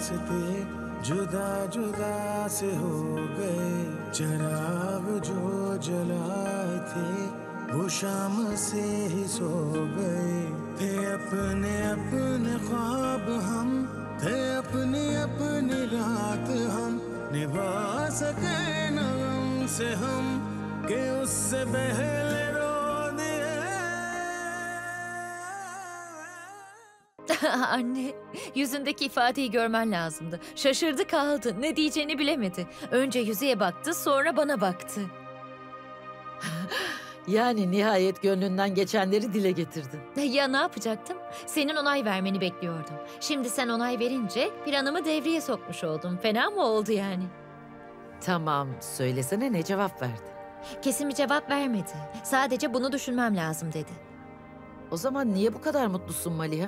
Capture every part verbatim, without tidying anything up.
रास्ते जुदा जुदा से हो गए, चिराग जो जलाए थे वो शाम से ही सो गए। थे अपने अपने ख्वाब हम, थे अपनी अपनी रात हम, निभा सके न गम से हम कि उससे पहले रो दिए। Anne, yüzündeki ifadeyi görmen lazımdı. Şaşırdı kaldı. Ne diyeceğini bilemedi. Önce yüzüğe baktı, sonra bana baktı. Yani nihayet gönlünden geçenleri dile getirdin. Ya ne yapacaktım? Senin onay vermeni bekliyordum. Şimdi sen onay verince planımı devreye sokmuş oldum. Fena mı oldu yani? Tamam, söylesene ne cevap verdi? Kesin bir cevap vermedi. Sadece bunu düşünmem lazım dedi. O zaman niye bu kadar mutlusun Maliha?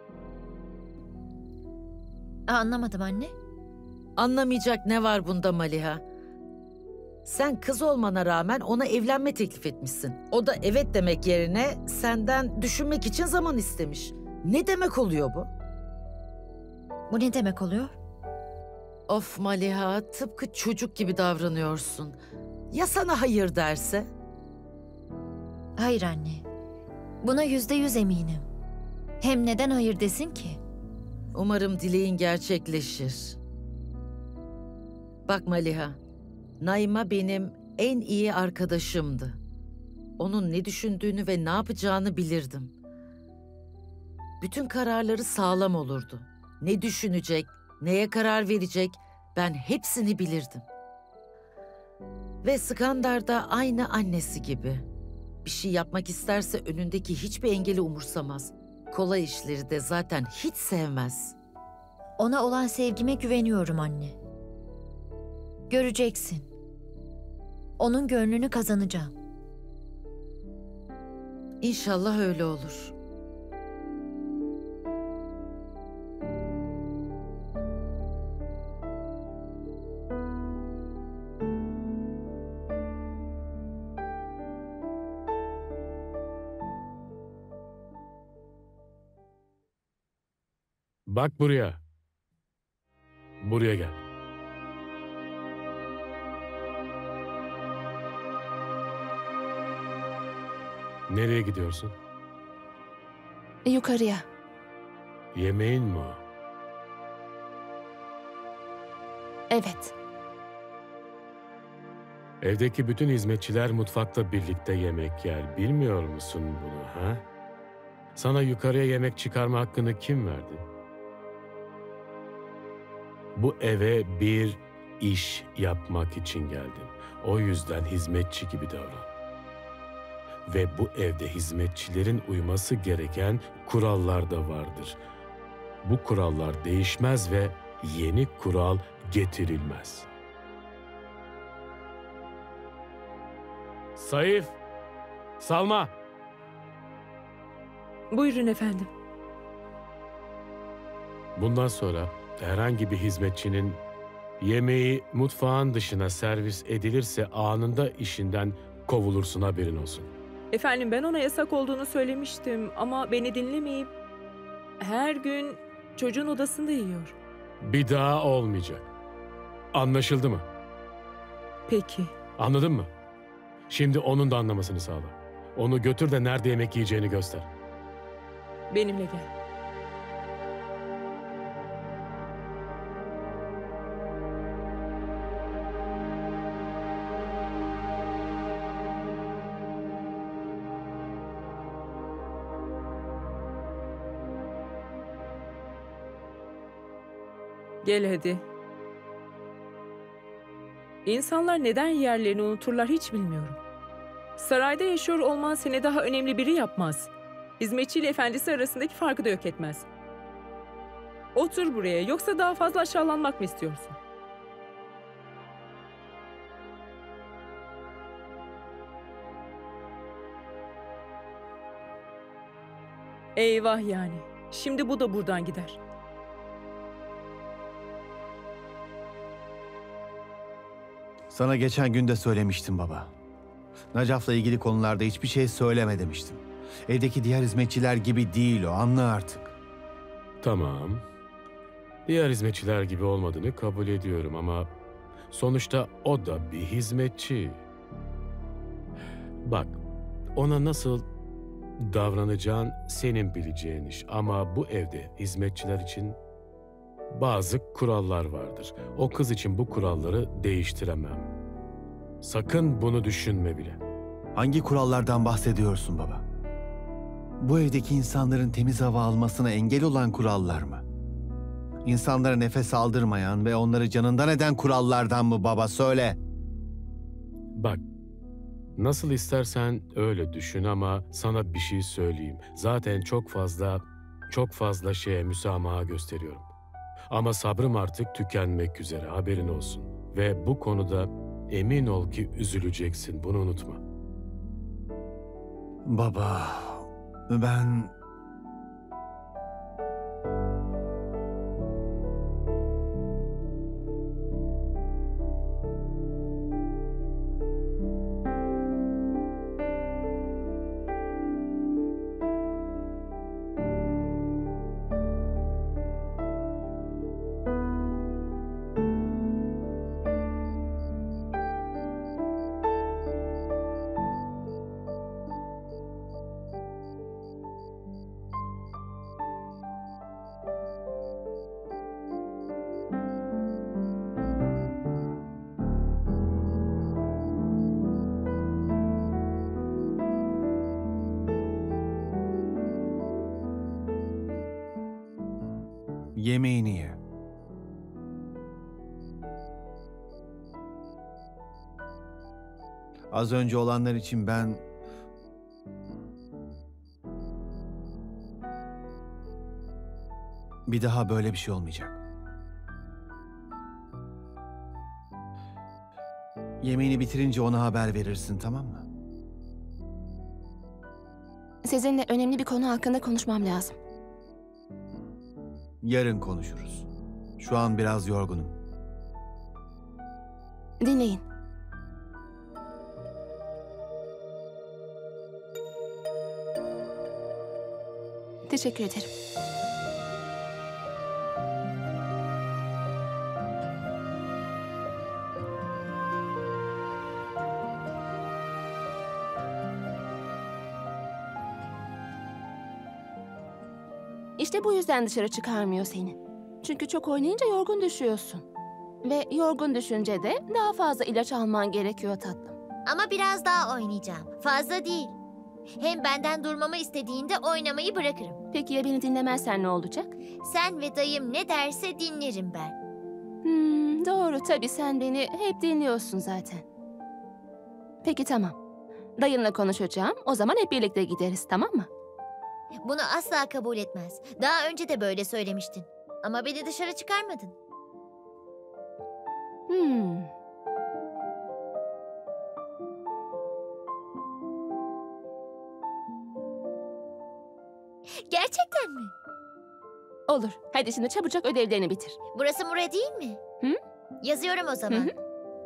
Anlamadım anne. Anlamayacak ne var bunda Maliha? Sen kız olmana rağmen ona evlenme teklif etmişsin. O da evet demek yerine senden düşünmek için zaman istemiş. Ne demek oluyor bu? Bu ne demek oluyor? Of Maliha, tıpkı çocuk gibi davranıyorsun. Ya sana hayır derse? Hayır anne. Buna yüzde yüz eminim. Hem neden hayır desin ki? Umarım dileğin gerçekleşir. Bak Maliha, Naima benim en iyi arkadaşımdı. Onun ne düşündüğünü ve ne yapacağını bilirdim. Bütün kararları sağlam olurdu. Ne düşünecek, neye karar verecek, ben hepsini bilirdim. Ve Skandar da aynı annesi gibi. Bir şey yapmak isterse önündeki hiçbir engeli umursamaz. Kolay işleri de zaten hiç sevmez. Ona olan sevgime güveniyorum anne. Göreceksin. Onun gönlünü kazanacağım. İnşallah öyle olur. Bak buraya. Buraya gel. Nereye gidiyorsun? Yukarıya. Yemeğin mi o? Evet. Evdeki bütün hizmetçiler mutfakta birlikte yemek yer. Bilmiyor musun bunu ha? Sana yukarıya yemek çıkarma hakkını kim verdi? Bu eve bir iş yapmak için geldin. O yüzden hizmetçi gibi davran. Ve bu evde hizmetçilerin uyması gereken kurallar da vardır. Bu kurallar değişmez ve yeni kural getirilmez. Saif, Salma. Buyurun efendim. Bundan sonra herhangi bir hizmetçinin yemeği mutfağın dışına servis edilirse anında işinden kovulursun, haberin olsun. Efendim ben ona yasak olduğunu söylemiştim ama beni dinlemeyip her gün çocuğun odasında yiyor. Bir daha olmayacak. Anlaşıldı mı? Peki. Anladın mı? Şimdi onun da anlamasını sağla. Onu götür de nerede yemek yiyeceğini göster. Benimle gel. Gel hadi. İnsanlar neden yerlerini unuturlar hiç bilmiyorum. Sarayda yaşıyor olman seni daha önemli biri yapmaz. Hizmetçiyle efendisi arasındaki farkı da yok etmez. Otur buraya, yoksa daha fazla aşağılanmak mı istiyorsun? Eyvah yani. Şimdi bu da buradan gider. Sana geçen gün de söylemiştim baba. Nacaf'la ilgili konularda hiçbir şey söyleme demiştim. Evdeki diğer hizmetçiler gibi değil o, anla artık. Tamam. Diğer hizmetçiler gibi olmadığını kabul ediyorum ama sonuçta o da bir hizmetçi. Bak, ona nasıl davranacağın senin bileceğin iş ama bu evde hizmetçiler için bazı kurallar vardır. O kız için bu kuralları değiştiremem. Sakın bunu düşünme bile. Hangi kurallardan bahsediyorsun baba? Bu evdeki insanların temiz hava almasına engel olan kurallar mı? İnsanlara nefes aldırmayan ve onları canından eden kurallardan mı baba, söyle. Bak, nasıl istersen öyle düşün ama sana bir şey söyleyeyim. Zaten çok fazla, çok fazla şeye müsamaha gösteriyorum. Ama sabrım artık tükenmek üzere, haberin olsun. Ve bu konuda emin ol ki üzüleceksin, bunu unutma. Baba, ben... Yemeğini ye. Az önce olanlar için ben... Bir daha böyle bir şey olmayacak. Yemeğini bitirince ona haber verirsin, tamam mı? Sizinle önemli bir konu hakkında konuşmam lazım. Yarın konuşuruz. Şu an biraz yorgunum. Dinleyin. Teşekkür ederim. İşte bu yüzden dışarı çıkarmıyor seni. Çünkü çok oynayınca yorgun düşüyorsun. Ve yorgun düşünce de daha fazla ilaç alman gerekiyor tatlım. Ama biraz daha oynayacağım. Fazla değil. Hem benden durmamı istediğinde oynamayı bırakırım. Peki ya beni dinlemezsen ne olacak? Sen ve dayım ne derse dinlerim ben. Hmm, doğru tabii, sen beni hep dinliyorsun zaten. Peki tamam. Dayınla konuşacağım. O zaman hep birlikte gideriz, tamam mı? Bunu asla kabul etmez. Daha önce de böyle söylemiştin. Ama beni dışarı çıkarmadın. Hmm. Gerçekten mi? Olur. Hadi şimdi çabucak ödevlerini bitir. Burası Mure değil mi? Hı? Yazıyorum o zaman. Hı hı.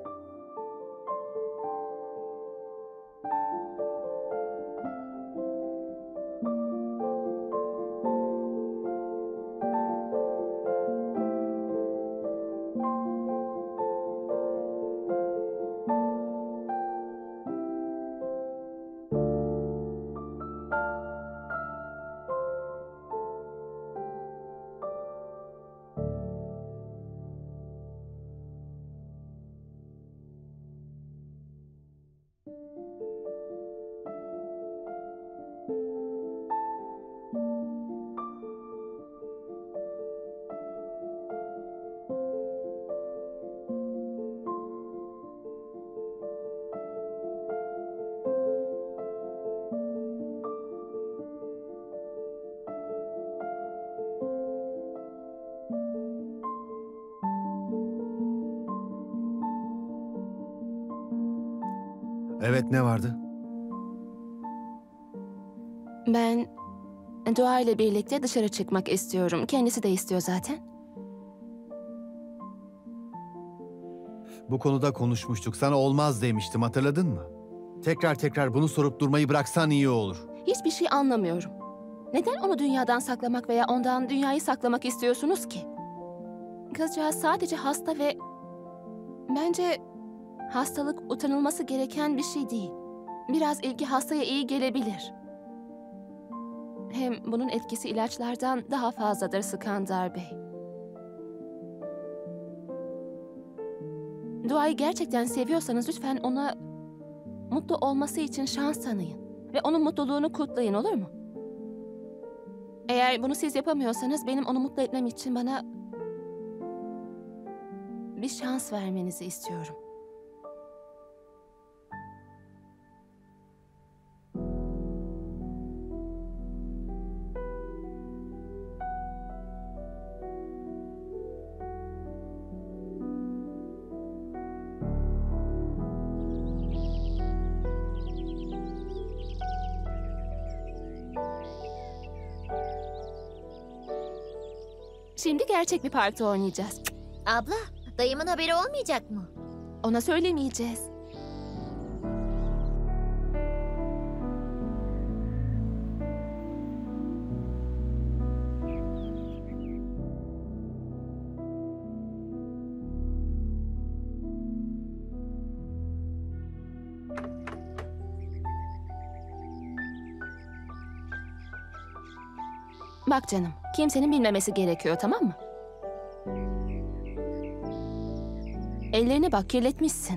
Evet, ne vardı? Ben Doğa ile birlikte dışarı çıkmak istiyorum. Kendisi de istiyor zaten. Bu konuda konuşmuştuk. Sana olmaz demiştim, hatırladın mı? Tekrar tekrar bunu sorup durmayı bıraksan iyi olur. Hiçbir şey anlamıyorum. Neden onu dünyadan saklamak veya ondan dünyayı saklamak istiyorsunuz ki? Kızcağız sadece hasta ve bence hastalık utanılması gereken bir şey değil. Biraz ilgi hastaya iyi gelebilir. Hem bunun etkisi ilaçlardan daha fazladır Skandar Bey. Duayı gerçekten seviyorsanız lütfen ona mutlu olması için şans tanıyın. Ve onun mutluluğunu kutlayın, olur mu? Eğer bunu siz yapamıyorsanız benim onu mutlu etmem için bana bir şans vermenizi istiyorum. Şimdi gerçek bir parti oynayacağız. Abla, dayımın haberi olmayacak mı? Ona söylemeyeceğiz. Bak canım, kimsenin bilmemesi gerekiyor, tamam mı? Ellerine bak, kirletmişsin.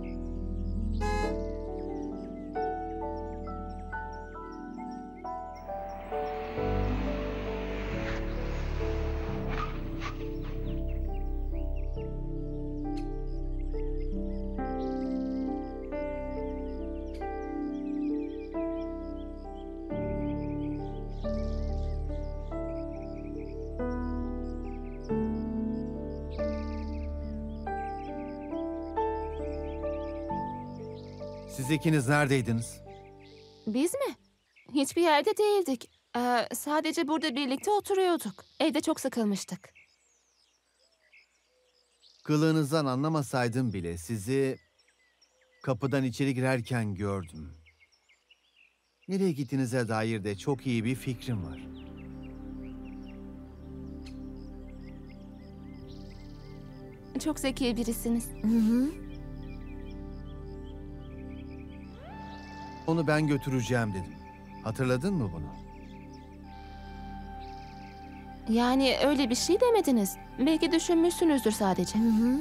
Siz ikiniz neredeydiniz? Biz mi? Hiçbir yerde değildik. Ee, sadece burada birlikte oturuyorduk. Evde çok sıkılmıştık. Kılığınızdan anlamasaydım bile sizi kapıdan içeri girerken gördüm. Nereye gittiğinize dair de çok iyi bir fikrim var. Çok zeki birisiniz. Hı hı. Onu ben götüreceğim dedim. Hatırladın mı bunu? Yani öyle bir şey demediniz. Belki düşünmüşsünüzdür sadece. Hı hı.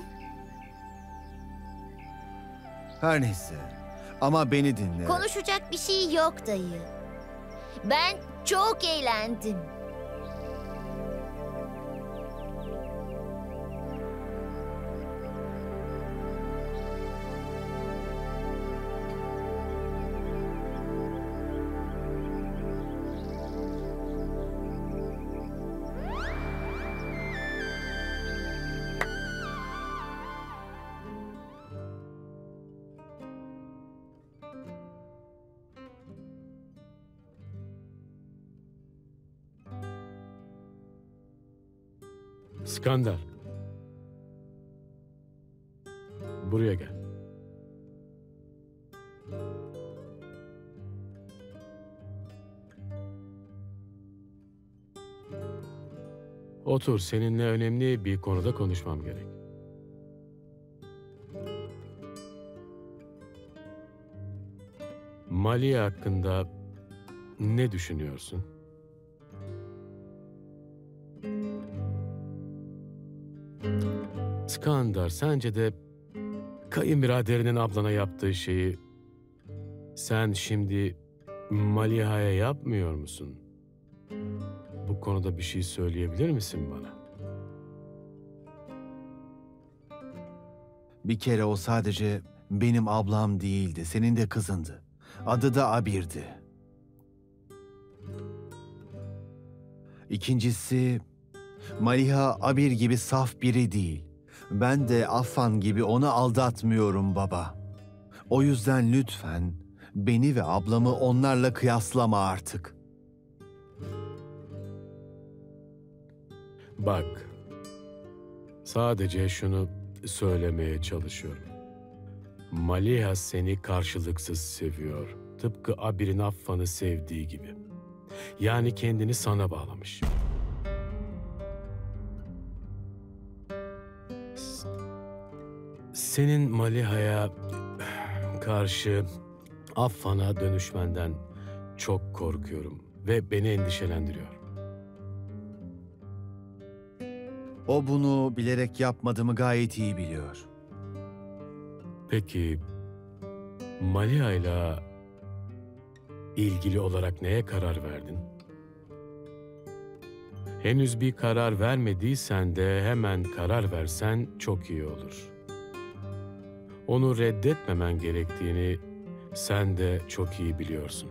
Her neyse. Ama beni dinle. Konuşacak bir şey yok dayı. Ben çok eğlendim. Skandar. Buraya gel. Otur, seninle önemli bir konuda konuşmam gerek. Mali hakkında ne düşünüyorsun? Skandar, sence de kayınbiraderinin ablana yaptığı şeyi sen şimdi Maliha'ya yapmıyor musun? Bu konuda bir şey söyleyebilir misin bana? Bir kere o sadece benim ablam değildi, senin de kızındı. Adı da Abir'di. İkincisi, Maliha Abir gibi saf biri değil. Ben de Affan gibi onu aldatmıyorum baba. O yüzden lütfen beni ve ablamı onlarla kıyaslama artık. Bak, sadece şunu söylemeye çalışıyorum. Maliha seni karşılıksız seviyor. Tıpkı Abir'in Affan'ı sevdiği gibi. Yani kendini sana bağlamış. senin Maliha'ya karşı Affan'a dönüşmenden çok korkuyorum ve beni endişelendiriyor. O bunu bilerek yapmadığımı gayet iyi biliyor. Peki Maliha'yla ilgili olarak neye karar verdin? Henüz bir karar vermediysen de hemen karar versen çok iyi olur. Onu reddetmemen gerektiğini sen de çok iyi biliyorsun.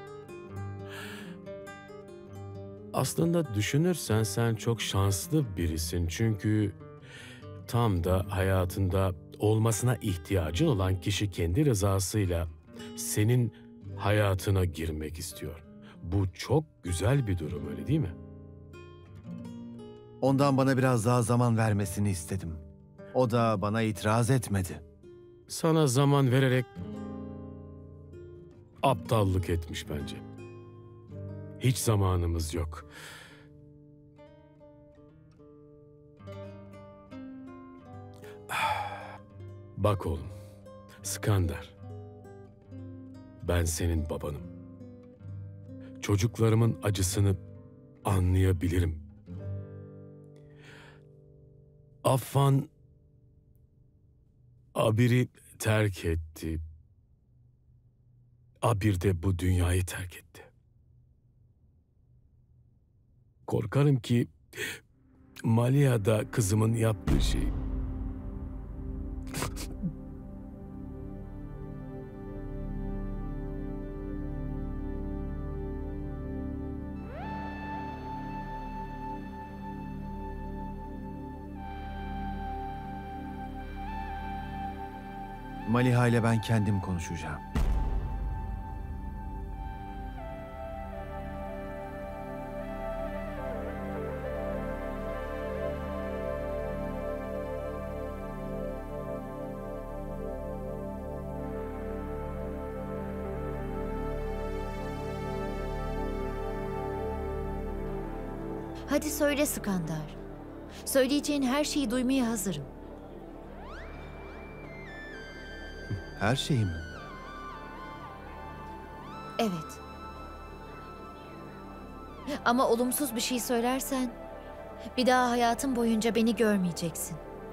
Aslında düşünürsen sen çok şanslı birisin çünkü tam da hayatında olmasına ihtiyacın olan kişi kendi rızasıyla senin hayatına girmek istiyor. Bu çok güzel bir durum, öyle değil mi? Ondan bana biraz daha zaman vermesini istedim. O da bana itiraz etmedi. Sana zaman vererek aptallık etmiş bence. Hiç zamanımız yok. Bak oğlum, Skandar. Ben senin babanım. Çocuklarımın acısını anlayabilirim. Affan Abir'i terk etti. Abir de bu dünyayı terk etti. Korkarım ki Malia da kızımın yaptığı şey. Maliha ile ben kendim konuşacağım. Hadi söyle Skandar. Söyleyeceğin her şeyi duymaya hazırım. Her şeyi mi? Evet. Ama olumsuz bir şey söylersen bir daha hayatın boyunca beni görmeyeceksin.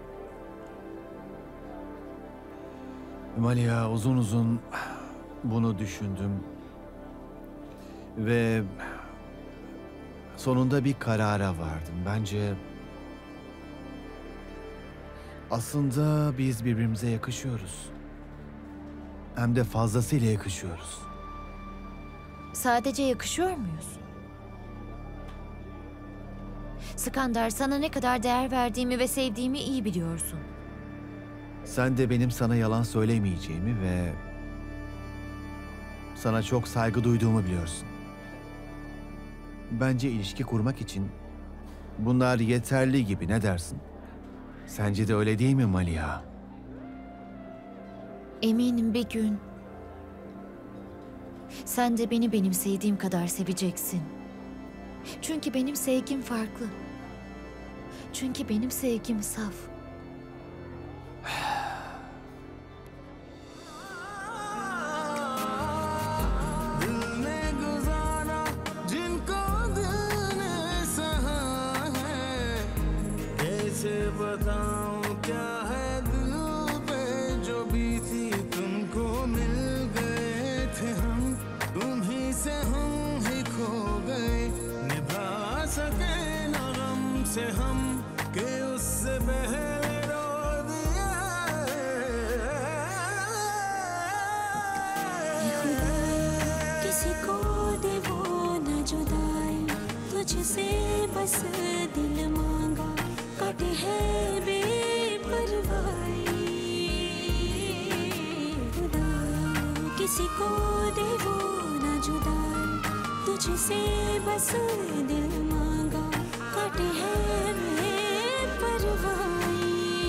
Maliha, uzun uzun bunu düşündüm. Ve sonunda bir karara vardım. Bence aslında biz birbirimize yakışıyoruz. Hem de fazlasıyla yakışıyoruz. Sadece yakışıyor muyuz? Skandar, sana ne kadar değer verdiğimi ve sevdiğimi iyi biliyorsun. Sen de benim sana yalan söylemeyeceğimi ve sana çok saygı duyduğumu biliyorsun. Bence ilişki kurmak için bunlar yeterli gibi, ne dersin? Sence de öyle değil mi Maliha? Eminim bir gün sen de beni benim sevdiğim kadar seveceksin. Çünkü benim sevgim farklı. Çünkü benim sevgim saf. तुझसे बस दिल मांगा कटे है बेपरवाही खुदा किसी को दे वो ना जुदाई तुझसे बस दिल मांगा कटे है बेपरवाही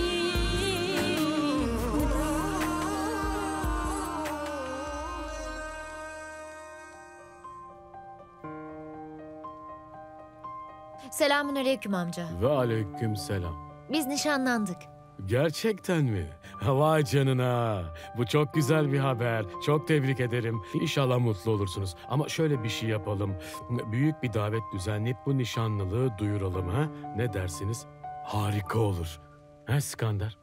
खुदा। Selamünaleyküm amca. Ve aleyküm selam. Biz nişanlandık. Gerçekten mi? Vay canına. Bu çok güzel bir haber. Çok tebrik ederim. İnşallah mutlu olursunuz. Ama şöyle bir şey yapalım. Büyük bir davet düzenleyip bu nişanlılığı duyuralım ha? Ne dersiniz? Harika olur. Ha Skandar?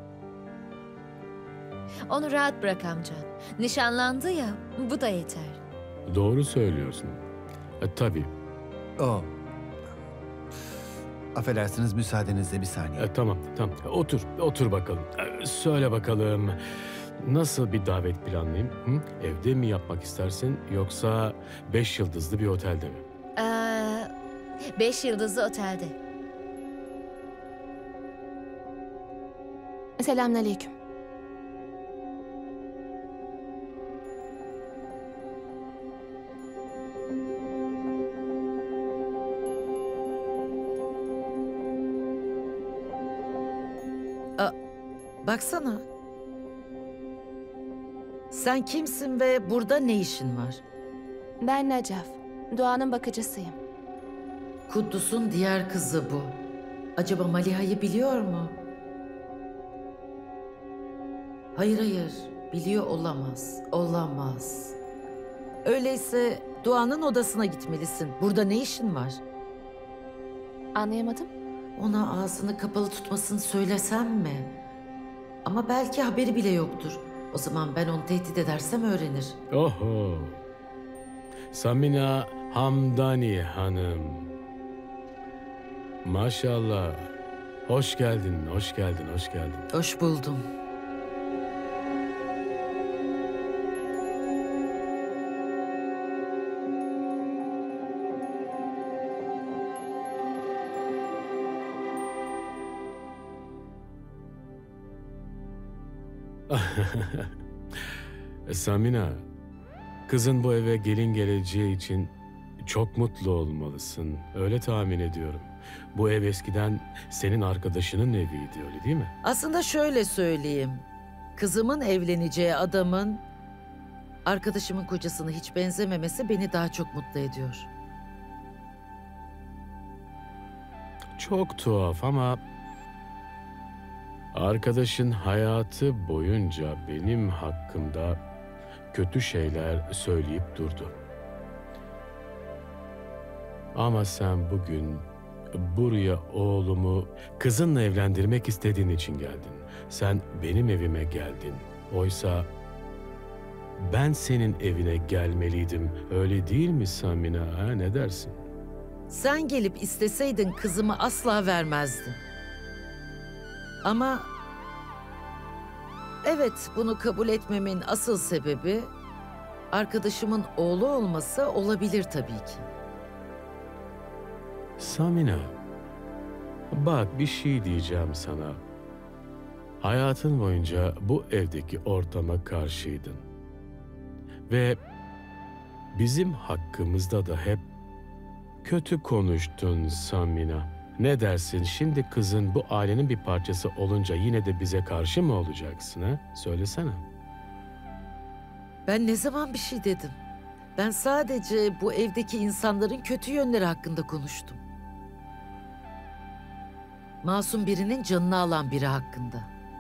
Onu rahat bırak amca. Nişanlandı ya, bu da yeter. Doğru söylüyorsun. E, tabii. O. Affedersiniz, müsaadenizle bir saniye. E, tamam, tamam. Otur, otur bakalım. E, söyle bakalım. Nasıl bir davet planlayayım? Hı? Evde mi yapmak istersin yoksa beş yıldızlı bir otelde mi? Ee, beş yıldızlı otelde. Selamünaleyküm. Baksana. Sen kimsin ve burada ne işin var? Ben Nacaf. Doğan'ın bakıcısıyım. Kuddus'un diğer kızı bu. Acaba Maliha'yı biliyor mu? Hayır hayır, biliyor olamaz, olamaz. Öyleyse Doğan'ın odasına gitmelisin. Burada ne işin var? Anlayamadım. Ona ağzını kapalı tutmasını söylesem mi? Ama belki haberi bile yoktur. O zaman ben onu tehdit edersem öğrenir. Oho. Samina Hamdani Hanım. Maşallah. Hoş geldin, hoş geldin, hoş geldin. Hoş buldum. Samina, kızın bu eve gelin geleceği için çok mutlu olmalısın. Öyle tahmin ediyorum. Bu ev eskiden senin arkadaşının eviydi, öyle değil mi? Aslında şöyle söyleyeyim. Kızımın evleneceği adamın arkadaşımın kocasına hiç benzememesi beni daha çok mutlu ediyor. Çok tuhaf ama arkadaşın hayatı boyunca benim hakkımda kötü şeyler söyleyip durdu. Ama sen bugün buraya oğlumu kızınla evlendirmek istediğin için geldin. Sen benim evime geldin. Oysa ben senin evine gelmeliydim. Öyle değil mi Samina? Ha, ne dersin? Sen gelip isteseydin kızımı asla vermezdim. Ama evet, bunu kabul etmemin asıl sebebi arkadaşımın oğlu olması olabilir tabii ki. Samina, bak bir şey diyeceğim sana. Hayatın boyunca bu evdeki ortama karşıydın. Ve bizim hakkımızda da hep kötü konuştun Samina. Ne dersin, şimdi kızın bu ailenin bir parçası olunca yine de bize karşı mı olacaksın ha? Söylesene. Ben ne zaman bir şey dedim? Ben sadece bu evdeki insanların kötü yönleri hakkında konuştum. Masum birinin canını alan biri hakkında.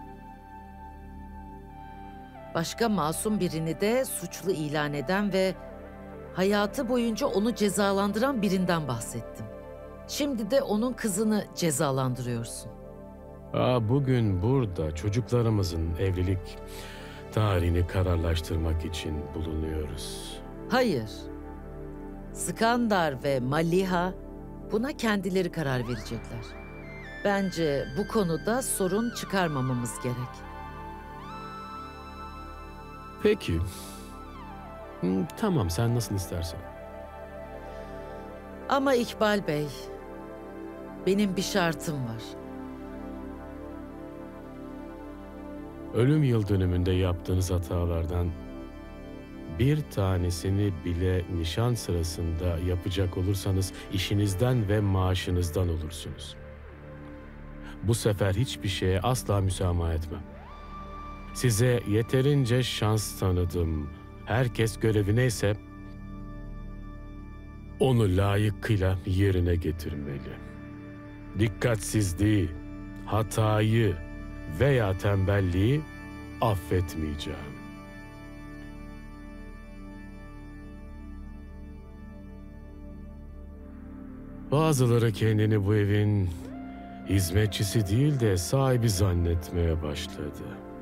Başka masum birini de suçlu ilan eden ve hayatı boyunca onu cezalandıran birinden bahsettim. Şimdi de onun kızını cezalandırıyorsun. Aa, bugün burada çocuklarımızın evlilik tarihini kararlaştırmak için bulunuyoruz. Hayır. Skandar ve Maliha buna kendileri karar verecekler. Bence bu konuda sorun çıkarmamamız gerek. Peki. Hmm, tamam, sen nasıl istersen. Ama İkbal Bey, benim bir şartım var. Ölüm yıl dönümünde yaptığınız hatalardan bir tanesini bile nişan sırasında yapacak olursanız işinizden ve maaşınızdan olursunuz. Bu sefer hiçbir şeye asla müsamaha etmem. Size yeterince şans tanıdım. Herkes görevine ise onu layıkıyla yerine getirmeli. Dikkatsizliği, hatayı veya tembelliği affetmeyeceğim. Bazıları kendini bu evin hizmetçisi değil de sahibi zannetmeye başladı.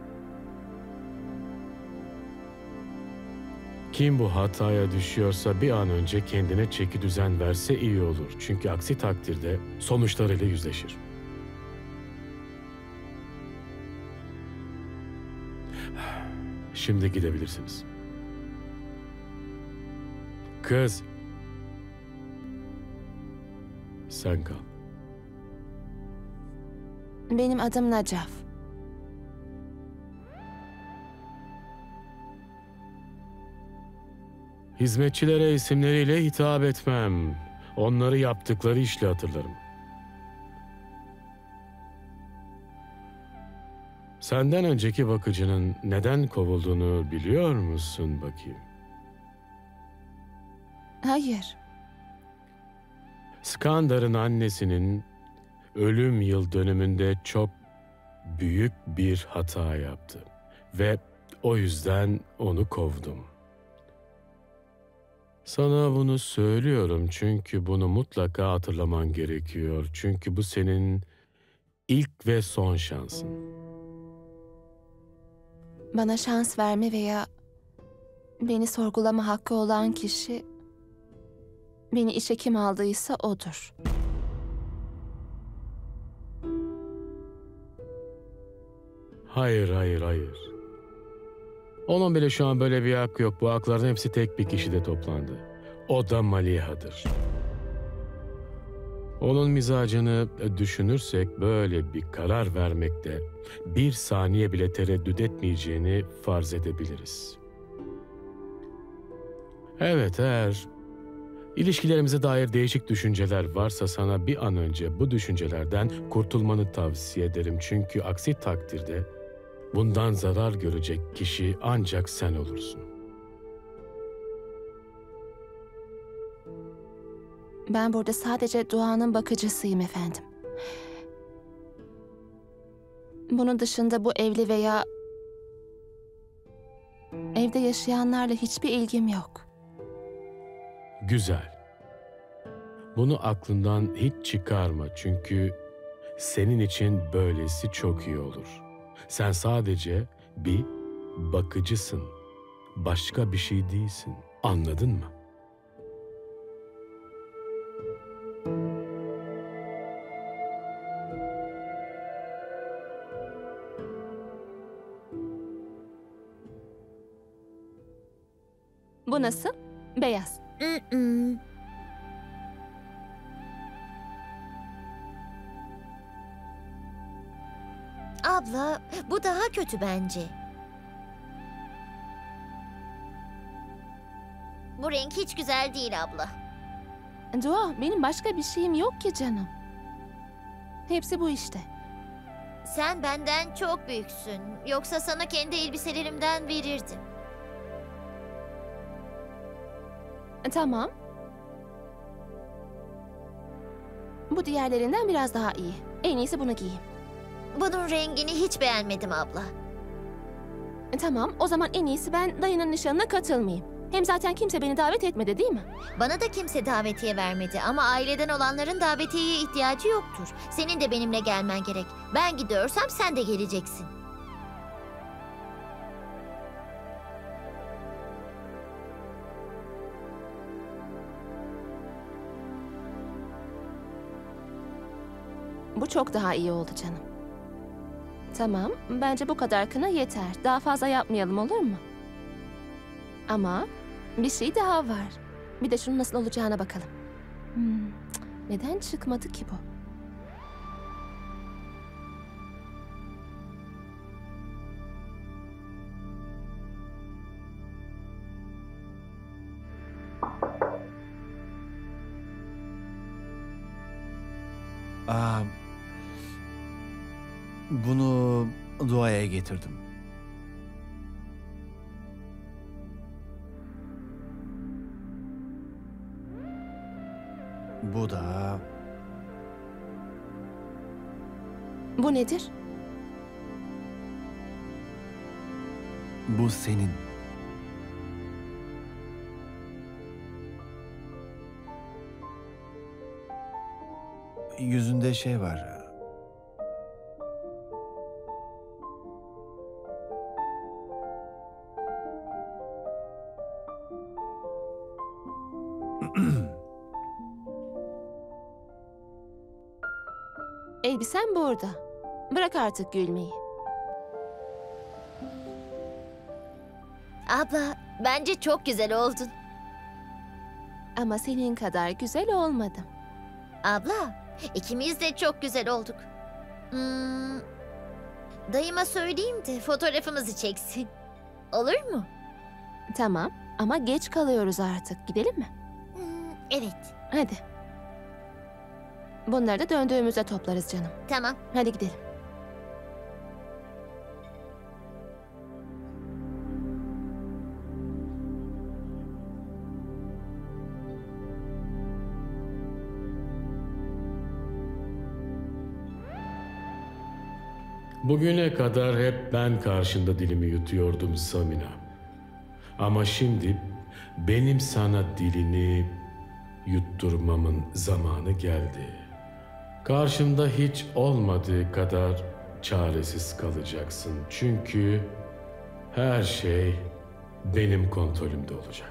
Kim bu hataya düşüyorsa bir an önce kendine çeki düzen verse iyi olur. Çünkü aksi takdirde sonuçlarıyla yüzleşir. Şimdi gidebilirsiniz. Kız, sen kal. Benim adım Nacaf. Hizmetçilere isimleriyle hitap etmem. Onları yaptıkları işle hatırlarım. Senden önceki bakıcının neden kovulduğunu biliyor musun bakayım? Hayır. Skandar'ın annesinin ölüm yıl dönümünde çok büyük bir hata yaptı. Ve o yüzden onu kovdum. Sana bunu söylüyorum çünkü bunu mutlaka hatırlaman gerekiyor. Çünkü bu senin ilk ve son şansın. Bana şans verme veya beni sorgulama hakkı olan kişi beni işe kim aldıysa odur. Hayır, hayır, hayır. Onun bile şu an böyle bir hakkı yok. Bu hakların hepsi tek bir kişide toplandı. O da Maliha'dır. Onun mizacını düşünürsek böyle bir karar vermekte bir saniye bile tereddüt etmeyeceğini farz edebiliriz. Evet, eğer ilişkilerimize dair değişik düşünceler varsa sana bir an önce bu düşüncelerden kurtulmanı tavsiye ederim. Çünkü aksi takdirde bundan zarar görecek kişi ancak sen olursun. Ben burada sadece Doğan'ın bakıcısıyım efendim. Bunun dışında bu evli veya evde yaşayanlarla hiçbir ilgim yok. Güzel. Bunu aklından hiç çıkarma çünkü senin için böylesi çok iyi olur. Sen sadece bir bakıcısın. Başka bir şey değilsin. Anladın mı? Bu nasıl? Beyaz. Mm-mm. Abla, bu daha kötü bence. Bu renk hiç güzel değil abla. Doğa, benim başka bir şeyim yok ki canım. Hepsi bu işte. Sen benden çok büyüksün. Yoksa sana kendi elbiselerimden verirdim. Tamam. Bu diğerlerinden biraz daha iyi. En iyisi bunu giyeyim. Bunun rengini hiç beğenmedim abla. Tamam, o zaman en iyisi ben dayının nişanına katılmayayım. Hem zaten kimse beni davet etmedi değil mi? Bana da kimse davetiye vermedi ama aileden olanların davetiyeye ihtiyacı yoktur. Senin de benimle gelmen gerek. Ben gidiyorsam sen de geleceksin. Bu çok daha iyi oldu canım. Tamam, bence bu kadar kına yeter. Daha fazla yapmayalım, olur mu? Ama bir şey daha var. Bir de şunun nasıl olacağına bakalım. Hmm, cık, neden çıkmadı ki bu? Aa, bunu duaya getirdim. Bu da Bu nedir? Bu senin. Yüzünde şey var. Elbisen burada. Bırak artık gülmeyi. Abla, bence çok güzel oldun. Ama senin kadar güzel olmadım. Abla, ikimiz de çok güzel olduk. Hmm, dayıma söyleyeyim de fotoğrafımızı çeksin. Olur mu? Tamam ama geç kalıyoruz artık. Gidelim mi? Hmm, evet, Hadi. Bunları da döndüğümüzde toplarız canım. tamam. Hadi gidelim. Bugüne kadar hep ben karşında dilimi yutuyordum Samina. Ama şimdi benim sana dilini yutturmamın zamanı geldi. Karşımda hiç olmadığı kadar çaresiz kalacaksın. Çünkü her şey benim kontrolümde olacak.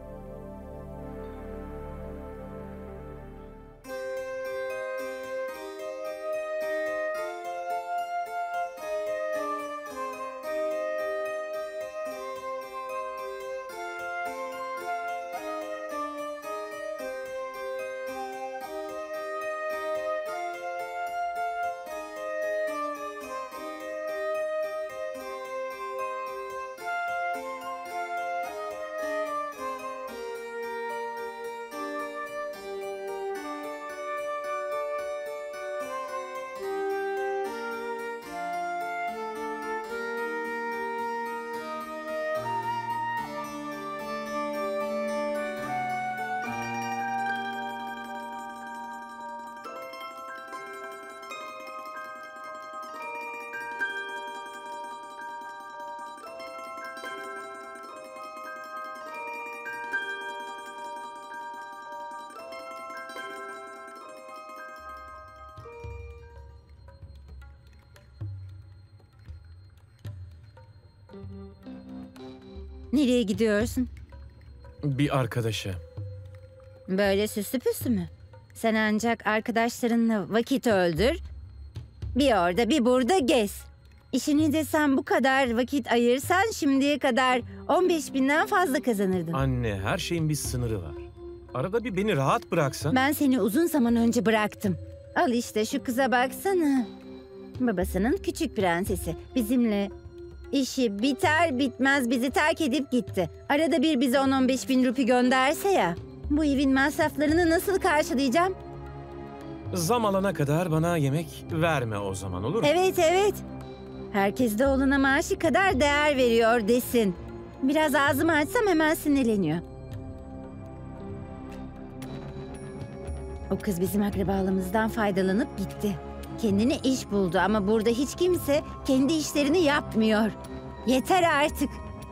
Nereye gidiyorsun? Bir arkadaşa. Böyle süslü püslü mü? Sen ancak arkadaşlarınla vakit öldür. Bir orada bir burada gez. İşini de sen bu kadar vakit ayırsan şimdiye kadar on beş binden fazla kazanırdın. Anne, her şeyin bir sınırı var. Arada bir beni rahat bıraksan. Ben seni uzun zaman önce bıraktım. Al işte şu kıza baksana. Babasının küçük prensesi. Bizimle işi biter bitmez bizi terk edip gitti. Arada bir bize on on beş bin rupi gönderse ya. Bu evin masraflarını nasıl karşılayacağım? Zam alana kadar bana yemek verme o zaman, olur mu? Evet evet. Herkes de oğluna maaşı kadar değer veriyor desin. Biraz ağzımı açsam hemen sinirleniyor. O kız bizim akrabalığımızdan faydalanıp gitti. Kendine iş buldu ama burada hiç kimse kendi işlerini yapmıyor. Yeter artık.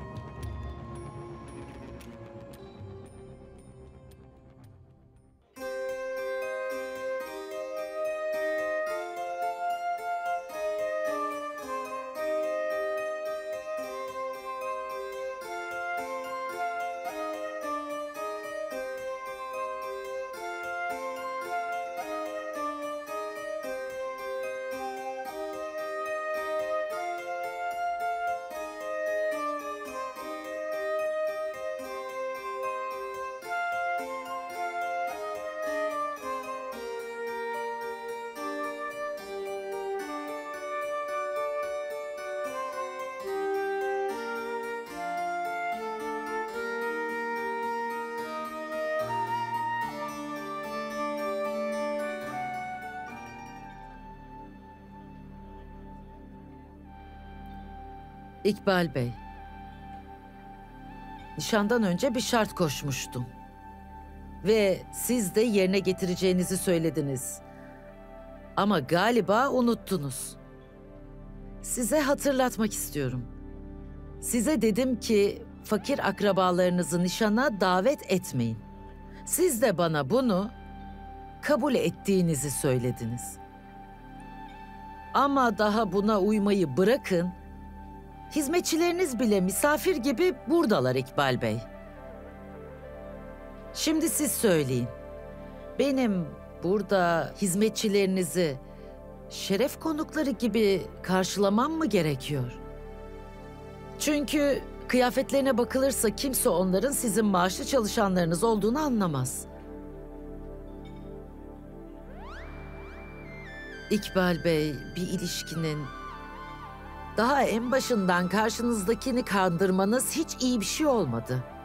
İkbal Bey, nişandan önce bir şart koşmuştum. Ve siz de yerine getireceğinizi söylediniz. Ama galiba unuttunuz. Size hatırlatmak istiyorum. Size dedim ki fakir akrabalarınızı nişana davet etmeyin. Siz de bana bunu kabul ettiğinizi söylediniz. Ama daha buna uymayı bırakın. Hizmetçileriniz bile misafir gibi buradalar İkbal Bey. Şimdi siz söyleyin. Benim burada hizmetçilerinizi şeref konukları gibi karşılamam mı gerekiyor? Çünkü kıyafetlerine bakılırsa kimse onların sizin maaşlı çalışanlarınız olduğunu anlamaz. İkbal Bey, bir ilişkinin daha en başından karşınızdakini kandırmanız hiç iyi bir şey olmadı.